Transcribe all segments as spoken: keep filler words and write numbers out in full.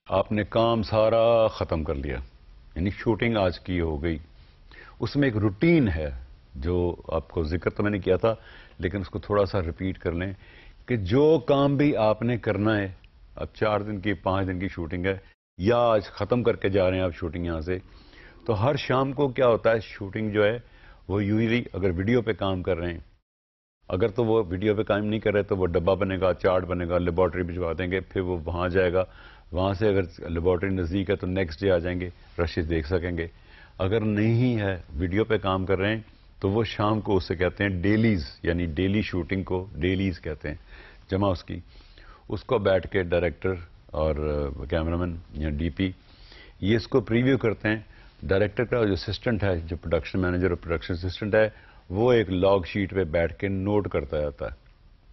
آپ نے کام سارا ختم کر لیا، یعنی شوٹنگ آج کی ہو گئی، اس میں ایک روٹین ہے جو آپ کو ذکر تو میں نے کیا تھا لیکن اس کو تھوڑا سا ریپیٹ کر لیں کہ جو کام بھی آپ نے کرنا ہے، اب چار دن کی پانچ دن کی شوٹنگ ہے یا آج ختم کر کے جا رہے ہیں آپ شوٹنگ یہاں سے، تو ہر شام کو کیا ہوتا ہے شوٹنگ جو ہے وہ یوزلی اگر ویڈیو پہ کام کر رہے ہیں، اگر تو وہ ویڈیو پہ کام نہیں کر رہے تو وہ ڈبہ بنے گا، چارٹ بنے گا، لیبارٹری بھجوا دیں گے، پھر وہ وہاں جائے گا، وہاں سے اگر لیبارٹری نزدیک ہے تو نیکسٹ ڈے آ جائیں گے، رشز دیکھ سکیں گے۔ اگر نہیں ہے ویڈیو پہ کام کر رہے ہیں تو وہ شام کو اسے کہتے ہیں ڈیلیز، یعنی ڈیلی شوٹنگ کو ڈیلیز کہتے ہیں، جمع اس کی، اس کو بیٹھ کے ڈائریکٹر اور کیمرامین یا ڈی پی یہ اس کو پریویو کرتے ہیں۔ ڈائریکٹر کا جو اسسٹنٹ ہے، جو پروڈکشن مینیجر اور پروڈکشن اسسٹنٹ ہے، وہ ایک لاگ شیٹ پہ بیٹھ کے نوٹ کرتا جاتا ہے،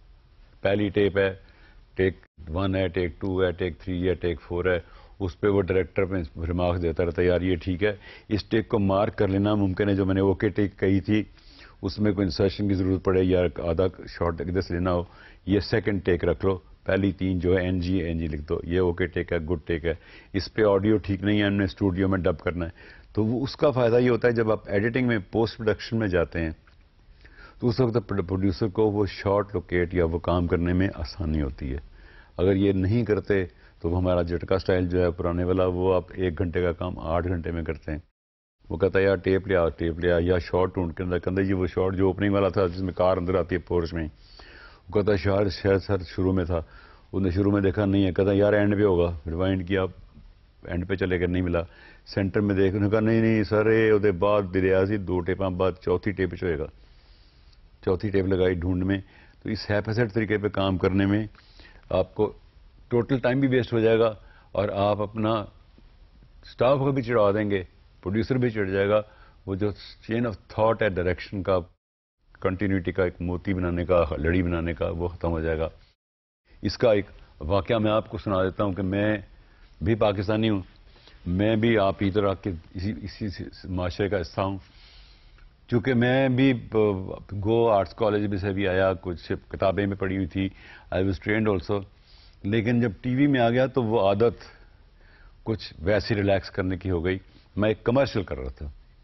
پہلی ٹیپ ہے، ٹیک ون ہے، ٹیک ٹو ہے، ٹیک تھری ہے، ٹیک فور ہے، اس پہ وہ ڈائریکٹر پہ ریمارکس دیتا رہتا ہے، یار یہ ٹھیک ہے، اس ٹیک کو مارک کر لینا ممکن ہے جو میں نے اوکے ٹیک کہی تھی اس میں کوئی انسرشن کی ضرورت پڑے یا آدھا شارٹ ادھر سے لینا ہو، یہ سیکنڈ ٹیک رکھ لو، پہلی تین جو ہے این جی این جی لکھ دو، یہ اوکے ٹیک ہے، گڈ ٹیک ہے، اس پہ آڈیو ٹھیک نہیں ہے، ہم نے اسٹوڈیو میں ڈب کرنا ہے۔ تو وہ اس کا فائدہ یہ ہوتا ہے جب آپ ایڈیٹنگ میں پوسٹ پروڈکشن میں جاتے ہیں تو اس وقت پروڈیوسر کو وہ شارٹ لوکیٹ یا وہ کام کرنے میں آسانی ہوتی ہے۔ اگر یہ نہیں کرتے تو وہ ہمارا جھٹکا سٹائل جو ہے پرانے والا، وہ آپ ایک گھنٹے کا کام آٹھ گھنٹے میں کرتے ہیں۔ وہ کہتا ہے یار ٹیپ لیا ٹیپ لیا یا شارٹ ڈھونڈ کے اندر کندھا جی وہ شارٹ جو اوپننگ والا تھا جس میں کار اندر آتی ہے پورش میں، وہ کہتا ہے شاید شاید سر شروع میں تھا، اس نے شروع میں دیکھا نہیں ہے، کہتا ہے یار اینڈ پہ ہوگا، ریوائنڈ کیا اینڈ پہ چلے کر نہیں ملا، سینٹر میں دیکھ نے کہا نہیں نہیں سر یہ وہ بعد دریا سی دو ٹیپاں بعد چوتھی ٹیپ چ ہوئے گا، چوتھی ٹیپ لگائی ڈھونڈ میں۔ تو اس ہیپیسٹ طریقے پہ کام کرنے میں آپ کو ٹوٹل ٹائم بھی ویسٹ ہو جائے گا اور آپ اپنا سٹاف کو بھی چڑھا دیں گے، پروڈیوسر بھی چڑھ جائے گا، وہ جو چین آف تھاٹ ہے ڈائریکشن کا، کنٹینیوٹی کا، ایک موتی بنانے کا، لڑی بنانے کا، وہ ختم ہو جائے گا۔ اس کا ایک واقعہ میں آپ کو سنا دیتا ہوں کہ میں بھی پاکستانی ہوں، میں بھی آپ ہی طرح کے اسی اسی معاشرے کا حصہ ہوں، چونکہ میں بھی گو آرٹس کالج میں سے بھی آیا، کچھ کتابیں میں پڑھی ہوئی تھی، آئی واز ٹرینڈ آلسو، لیکن جب ٹی وی میں آ گیا تو وہ عادت کچھ ویسی ریلیکس کرنے کی ہو گئی۔ میں ایک کمرشل کر رہا تھا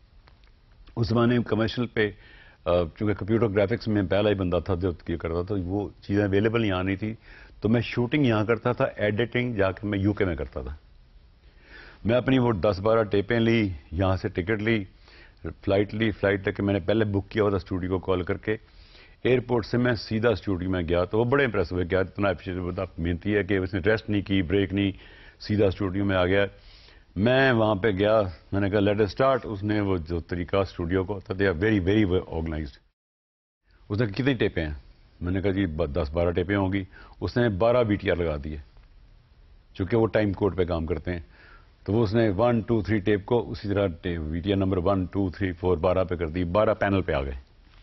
اس زمانے میں، کمرشل پہ چونکہ کمپیوٹر گرافکس میں پہلا ہی بندہ تھا جو یہ کرتا تھا، وہ چیزیں اویلیبل یہاں نہیں تھی، تو میں شوٹنگ یہاں کرتا تھا، ایڈیٹنگ جا کے میں یو کے میں کرتا تھا۔ میں اپنی وہ دس بارہ ٹیپیں لی، یہاں سے ٹکٹ لی، فلائٹ لی، فلائٹ لے کے میں نے پہلے بک کیا ہوا تھا اسٹوڈیو کو کال کر کے، ایئرپورٹ سے میں سیدھا اسٹوڈیو میں گیا تو وہ بڑے امپریس ہوئے، کیا اتنا محنتی ہے کہ اس نے ریسٹ نہیں کی، بریک نہیں، سیدھا اسٹوڈیو میں آ گیا۔ میں وہاں پہ گیا، میں نے کہا لیٹ اس اسٹارٹ، اس نے وہ جو طریقہ اسٹوڈیو کو تھا، they are very very organised. اس نے کتنی ٹیپیں ہیں؟ میں نے کہا جی دس بارہ ٹیپیں ہوں گی۔ اس نے بارہ بی ٹی آر لگا دیے، چونکہ وہ ٹائم کوڈ پہ کام کرتے ہیں، تو وہ اس نے ون ٹو تھری ٹیپ کو اسی طرح V T R number one two three four بارہ پہ کر دی، بارہ پینل پہ آ گئے۔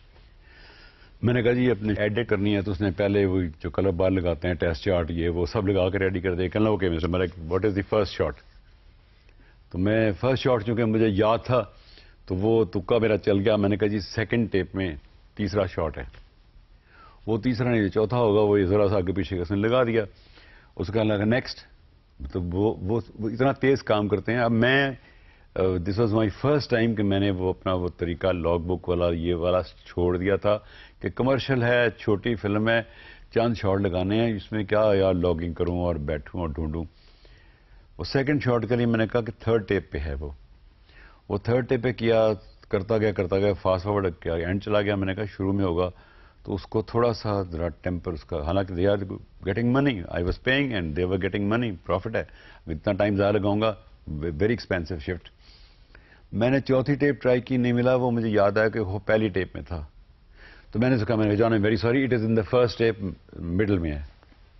میں نے کہا جی اپنے ایڈٹ کرنی ہے تو اس نے پہلے وہ جو کلر بار لگاتے ہیں، ٹیسٹ چارٹ، یہ وہ سب لگا کے ریڈی کر دے، کہنا okay mister Malik what is the first shot? تو میں فرسٹ شاٹ چونکہ مجھے یاد تھا تو وہ تکا میرا چل گیا، میں نے کہا جی سیکنڈ ٹیپ میں تیسرا شاٹ ہے، وہ تیسرا نہیں چوتھا ہوگا، وہ ذرا سا آگے پیچھے اس نے لگا دیا، اس کا لگا نیکسٹ، مطلب وہ وہ اتنا تیز کام کرتے ہیں۔ اب میں this was my first time کہ میں نے وہ اپنا وہ طریقہ لاگ بک والا یہ والا چھوڑ دیا تھا کہ کمرشل ہے، چھوٹی فلم ہے، چند شاٹ لگانے ہیں، اس میں کیا یار لاگنگ کروں اور بیٹھوں اور ڈھونڈوں۔ وہ سیکنڈ شاٹ کے لیے میں نے کہا کہ تھرڈ ٹیپ پہ ہے، وہ وہ تھرڈ ٹیپ پہ کیا، کرتا گیا کرتا گیا فاسٹ فارورڈ کیا، اینڈ چلا گیا، میں نے کہا شروع میں ہوگا تو اس کو تھوڑا سا ذرا ٹیمپر اس کا، حالانکہ they are getting money, I was paying and they were getting money, profit ہے، اتنا ٹائم ضائع لگاؤں گا، ویری ایکسپینسو شفٹ۔ میں نے چوتھی ٹیپ ٹرائی کی، نہیں ملا، وہ مجھے یاد آیا کہ وہ پہلی ٹیپ میں تھا، تو میں نے کہا میں نے John very sorry it is in the first tape, middle میں ہے۔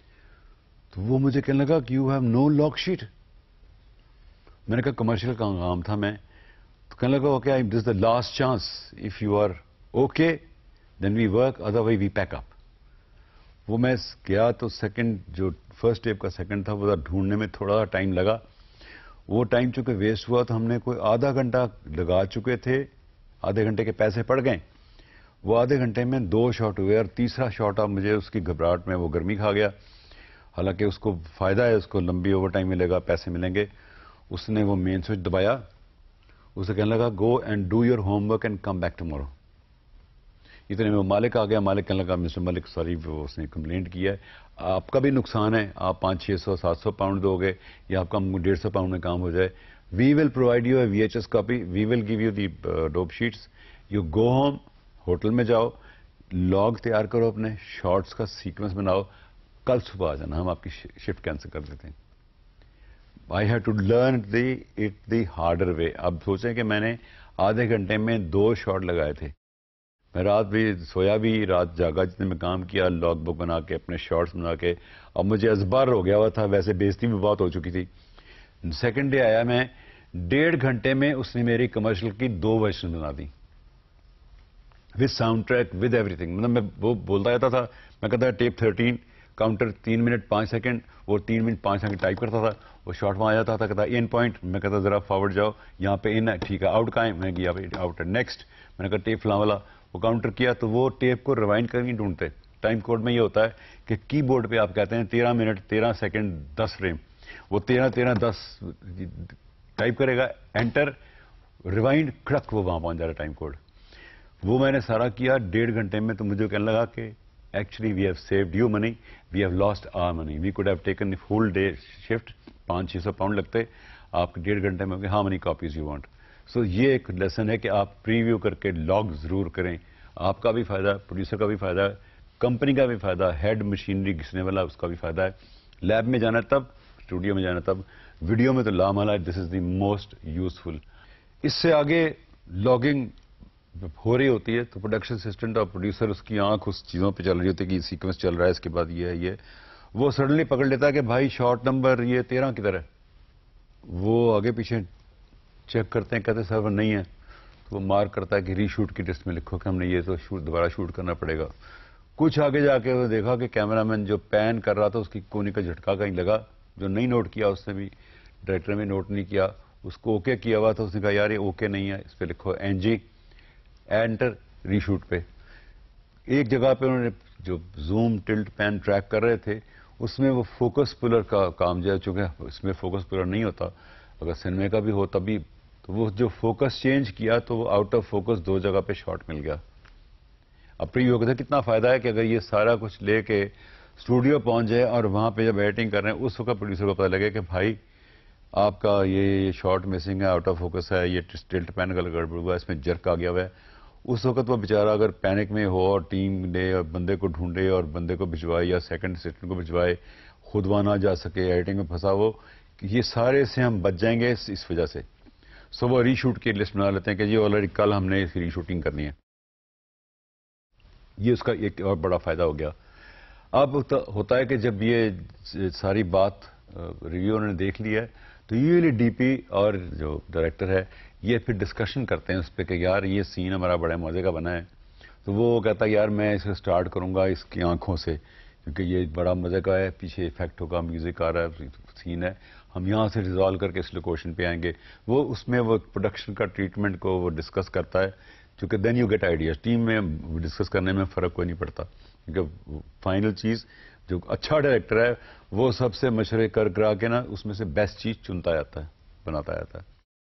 تو وہ مجھے کہنے لگا کہ you have no log sheet. میں نے کہا کمرشل کا کام تھا میں، تو کہنے لگا okay this is the last chance, if you are okay then we work otherwise we pack up. وہ میں گیا تو سیکنڈ جو فرسٹ ٹیپ کا سیکنڈ تھا وہ ڈھونڈنے میں تھوڑا سا ٹائم لگا، وہ ٹائم چونکہ ویسٹ ہوا تو ہم نے کوئی آدھا گھنٹہ لگا چکے تھے، آدھے گھنٹے کے پیسے پڑ گئے، وہ آدھے گھنٹے میں دو شاٹ ہوئے اور تیسرا شاٹ اب مجھے اس کی گھبراہٹ میں وہ گرمی کھا گیا، حالانکہ اس کو فائدہ ہے, اس کو لمبی اوور ٹائم ملے گا, پیسے ملیں گے. اس نے وہ مین سوئچ دبایا, اسے کہنے لگا go and do your homework and come back tomorrow. اتنے میں مالک آ گیا. مالک کہنے لگا مسٹر ملک سوری, اس نے کمپلینٹ کیا ہے, آپ کا بھی نقصان ہے, آپ پانچ چھ سو سات سو پاؤنڈ دو گے یا آپ کا ڈیڑھ سو پاؤنڈ میں کام ہو جائے. We will provide you a V H S copy, we will give you the dope sheets, you go home, hotel میں جاؤ, لاگ تیار کرو, اپنے شارٹس کا سیکوینس بناؤ, کل صبح آ جانا, ہم آپ کی شفٹ کینسل کر دیتے ہیں. I have to learn the it the harder way. اب سوچیں کہ میں نے آدھے گھنٹے میں دو شارٹ لگائے تھے. میں رات بھی سویا بھی, رات جاگا, جتنے میں کام کیا, لاگ بک بنا کے, اپنے شارٹس بنا کے. اب مجھے ازبار ہو گیا ہوا تھا, ویسے بےزتی بھی بہت ہو چکی تھی. سیکنڈ ڈے آیا میں, ڈیڑھ گھنٹے میں اس نے میری کمرشل کی دو ورژن بنا دی, with sound track, with everything. مطلب میں وہ بولتا رہتا تھا, میں کہتا تھا ٹیپ تھرٹین, کاؤنٹر تین منٹ پانچ سیکنڈ, وہ تین منٹ پانچ سیکنڈ ٹائپ کرتا تھا, وہ شارٹ وہاں آ جاتا تھا, کہتا ان پوائنٹ, میں کہتا ذرا فارورڈ جاؤ, یہاں پہ ان ہے, ٹھیک ہے, آؤٹ کا ہے, میں نے کہا آؤٹ ہے, نیکسٹ, میں نے کہا ٹیپ فلاں والا, وہ کاؤنٹر کیا تو وہ ٹیپ کو ریوائنڈ کر نہیں ڈھونڈتے. ٹائم کوڈ میں یہ ہوتا ہے کہ کی بورڈ پہ آپ کہتے ہیں تیرہ منٹ تیرہ سیکنڈ دس فریم, وہ تیرہ تیرہ دس ٹائپ کرے گا, انٹر, ریوائنڈ, کھڑک, وہ وہاں پہنچ جا رہا ٹائم کوڈ. وہ میں نے سارا کیا ڈیڑھ گھنٹے میں. تو مجھے کہنے لگا کہ actually we have saved you money, we have lost our money, we could have taken full day shift, پانچ چھ سو پاؤنڈ لگتے, آپ ڈیڑھ گھنٹے میں ہو گئے. How many copies you want. So یہ ایک لیسن ہے کہ آپ پریویو کر کے لاگ ضرور کریں. آپ کا بھی فائدہ ہے, پروڈیوسر کا بھی فائدہ ہے, کمپنی کا بھی فائدہ ہے, ہیڈ مشینری گھسنے والا اس کا بھی فائدہ ہے. لیب میں جانا تب, اسٹوڈیو میں جانا تب, ویڈیو میں تو لامحالہ دس از دی موسٹ یوزفل. اس سے آگے لاگنگ ہو رہی ہوتی ہے تو پروڈکشن اسسٹنٹ اور پروڈیوسر اس کی آنکھ اس چیزوں پہ چل رہی ہوتی ہے کہ سیکوینس چل رہا ہے, اس کے بعد یہ ہے یہ, وہ سڈنلی پکڑ لیتا ہے کہ بھائی شارٹ نمبر یہ تیرہ کدھر ہے. وہ آگے پیچھے چیک کرتے ہیں, کہتے سرور نہیں ہے, تو وہ مارک کرتا ہے کہ ری شوٹ کی لسٹ میں لکھو کہ ہم نے یہ تو شوٹ دوبارہ شوٹ کرنا پڑے گا. کچھ آگے جا کے وہ دیکھا کہ کیمرہ مین جو پین کر رہا تھا اس کی کونی کا جھٹکا کہیں لگا, جو نہیں نوٹ کیا اس نے بھی, ڈائریکٹر میں نوٹ نہیں کیا, اس کو اوکے کیا ہوا تھا, اس نے کہا یار یہ اوکے نہیں ہے, اس پہ لکھو N G, enter, reshoot پہ. ایک جگہ پہ انہوں نے جو زوم ٹلٹ پین ٹریک کر رہے تھے اس میں وہ فوکس پولر کا کام جو ہے, چونکہ اس میں فوکس پولر نہیں ہوتا, اگر سنیما کا بھی ہو تبھی, تو وہ جو فوکس چینج کیا تو وہ آؤٹ آف فوکس دو جگہ پہ شاٹ مل گیا. اب پری وقت کتنا فائدہ ہے کہ اگر یہ سارا کچھ لے کے اسٹوڈیو پہنچ جائے اور وہاں پہ جب ایڈیٹنگ کر رہے ہیں اس وقت پروڈیوسر کو پتہ لگے کہ بھائی آپ کا یہ شارٹ مسنگ ہے, آؤٹ آف فوکس ہے, یہ ٹلٹ پین کا گڑبڑ ہوا ہے, اس میں جرک آ گیا ہوا ہے. اس وقت وہ بیچارہ اگر پینک میں ہو اور ٹیم لے اور بندے کو ڈھونڈے اور بندے کو بھجوائے یا سیکنڈ اسسٹنٹ کو بھجوائے, خود وہاں نہ جا سکے, ایڈیٹنگ میں پھنسا, وہ یہ سارے سے ہم بچ جائیں گے اس وجہ سے. سو وہ ری شوٹ کی لسٹ بنا لیتے ہیں کہ جی آلریڈی کل ہم نے اس کی ری شوٹنگ کرنی ہے. یہ اس کا ایک اور بڑا فائدہ ہو گیا. اب ہوتا ہے کہ جب یہ ساری بات ریویو نے دیکھ لی ہے تو یوزلی ڈی پی اور جو ڈائریکٹر ہے یہ پھر ڈسکشن کرتے ہیں اس پہ کہ یار یہ سین ہمارا بڑے مزے کا بنا ہے. تو وہ کہتا ہے یار میں اسے سٹارٹ کروں گا اس کی آنکھوں سے, کیونکہ یہ بڑا مزے کا ہے, پیچھے ایفیکٹ ہوگا, میوزک آ رہا ہے, سین ہے, ہم یہاں سے ریزالو کر کے اس لوکیشن پہ آئیں گے. وہ اس میں وہ پروڈکشن کا ٹریٹمنٹ کو وہ ڈسکس کرتا ہے, کیونکہ then you get ideas. Team میں ڈسکس کرنے میں فرق کوئی نہیں پڑتا, کیونکہ فائنل چیز جو اچھا ڈائریکٹر ہے وہ سب سے مشورے کر کرا کے نا اس میں سے بیسٹ چیز چنتا جاتا ہے, بناتا جاتا ہے.